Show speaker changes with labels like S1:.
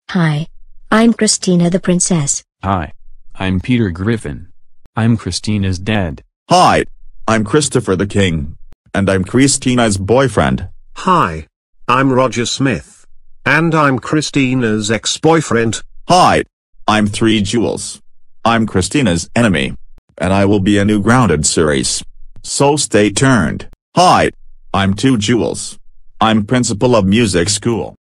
S1: Hi. I'm Christina the princess.
S2: Hi. I'm Peter Griffin. I'm Christina's dad.
S3: Hi. I'm Christopher the king. And I'm Christina's boyfriend.
S4: Hi. I'm Roger Smith. And I'm Christina's ex-boyfriend.
S3: Hi. I'm 3 Jules. I'm Christina's enemy. And I will be a new Grounded series. So stay tuned. Hi. I'm 2 Jules. I'm principal of music school.